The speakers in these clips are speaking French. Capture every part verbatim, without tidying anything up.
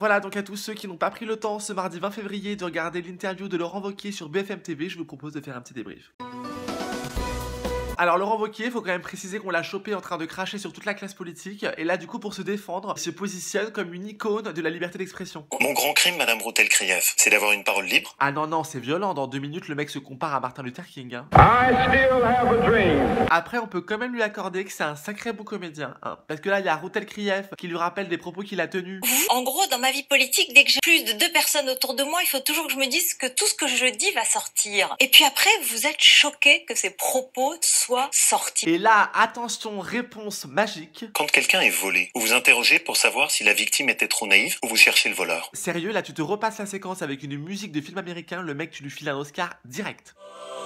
Voilà donc à tous ceux qui n'ont pas pris le temps ce mardi vingt février de regarder l'interview de Laurent Wauquiez sur B F M T V, je vous propose de faire un petit débrief. Alors Laurent Wauquiez, faut quand même préciser qu'on l'a chopé en train de cracher sur toute la classe politique, et là du coup pour se défendre, il se positionne comme une icône de la liberté d'expression. Mon grand crime, Madame Routel-Krief, c'est d'avoir une parole libre. Ah non non, c'est violent, dans deux minutes le mec se compare à Martin Luther King. Hein. I still have a dream. Après on peut quand même lui accorder que c'est un sacré beau comédien, hein, parce que là il y a Routel-Krief qui lui rappelle des propos qu'il a tenus. En gros, dans ma vie politique, dès que j'ai plus de deux personnes autour de moi, il faut toujours que je me dise que tout ce que je dis va sortir. Et puis après, vous êtes choqués que ces propos soient sortis. Et là, attention, réponse magique. Quand quelqu'un est volé, vous vous interrogez pour savoir si la victime était trop naïve ou vous cherchez le voleur. Sérieux, là tu te repasses la séquence avec une musique de film américain, le mec tu lui files un Oscar direct.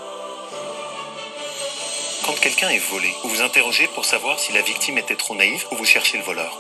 Quand quelqu'un est volé, vous vous interrogez pour savoir si la victime était trop naïve ou vous cherchez le voleur.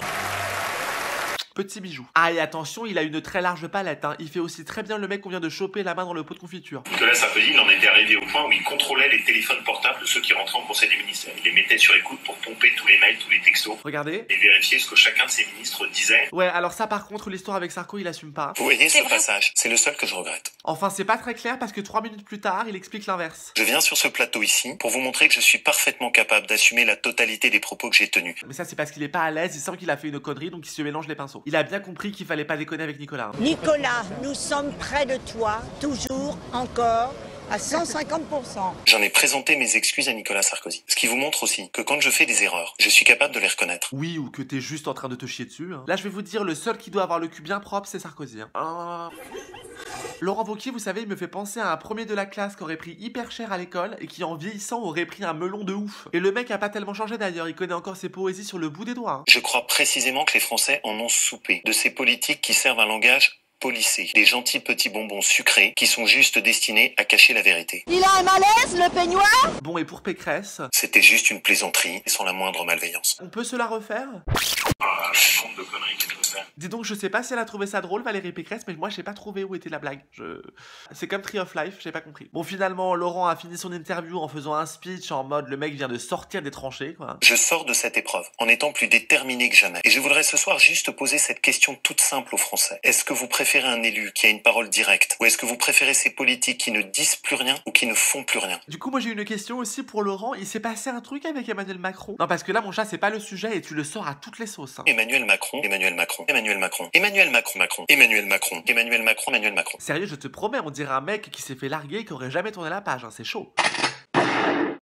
Petit bijou. Ah et attention, il a une très large palette, hein. Il fait aussi très bien le mec qu'on vient de choper la main dans le pot de confiture. Nicolas Sarkozy, il en était arrivé au point où il contrôlait les téléphones portables de ceux qui rentraient en conseil des ministères. Il les mettait sur écoute pour pomper tous les mails, tous les textos. Regardez. Et vérifier ce que chacun de ses ministres disait. Ouais, alors ça par contre, l'histoire avec Sarko, il assume pas. Vous voyez C'est ce vrai. passage, c'est le seul que je regrette. Enfin, c'est pas très clair parce que trois minutes plus tard, il explique l'inverse. Je viens sur ce plateau ici pour vous montrer que je suis parfaitement capable d'assumer la totalité des propos que j'ai tenus. Mais ça, c'est parce qu'il est pas à l'aise, il sent qu'il a fait une connerie, donc il se mélange les pinceaux. Il a bien compris qu'il fallait pas déconner avec Nicolas. Hein. Nicolas, nous sommes près de toi, toujours, encore, à cent cinquante pour cent. J'en ai présenté mes excuses à Nicolas Sarkozy. Ce qui vous montre aussi que quand je fais des erreurs, je suis capable de les reconnaître. Oui, ou que t'es juste en train de te chier dessus. Hein. Là, je vais vous dire, le seul qui doit avoir le cul bien propre, c'est Sarkozy. Hein. Ah. Laurent Wauquiez, vous savez, il me fait penser à un premier de la classe qui aurait pris hyper cher à l'école et qui, en vieillissant, aurait pris un melon de ouf. Et le mec a pas tellement changé d'ailleurs, il connaît encore ses poésies sur le bout des doigts. Hein. Je crois précisément que les Français en ont soupé de ces politiques qui servent un langage policé, des gentils petits bonbons sucrés qui sont juste destinés à cacher la vérité. Il a un malaise, le peignoir? Bon, et pour Pécresse, C'était juste une plaisanterie sans la moindre malveillance. on peut se la refaire? Ah, le nombre de conneries qu'il peut faire. Dis donc, je sais pas si elle a trouvé ça drôle, Valérie Pécresse, mais moi j'ai pas trouvé où était la blague. Je... C'est comme Tree of Life, j'ai pas compris. Bon, finalement, Laurent a fini son interview en faisant un speech en mode le mec vient de sortir des tranchées, quoi. Je sors de cette épreuve en étant plus déterminé que jamais. Et je voudrais ce soir juste poser cette question toute simple aux Français. Est-ce que vous préférez un élu qui a une parole directe? Ou est-ce que vous préférez ces politiques qui ne disent plus rien ou qui ne font plus rien? Du coup, moi j'ai une question aussi pour Laurent. Il s'est passé un truc avec Emmanuel Macron? Non, parce que là, mon chat, c'est pas le sujet et tu le sors à toutes les sauces. Hein. Emmanuel Macron, Emmanuel Macron, Emmanuel Macron, Emmanuel Macron, Macron, Emmanuel Macron, Emmanuel Macron, Emmanuel Macron. Sérieux, je te promets, on dirait un mec qui s'est fait larguer et qui aurait jamais tourné la page, hein, c'est chaud.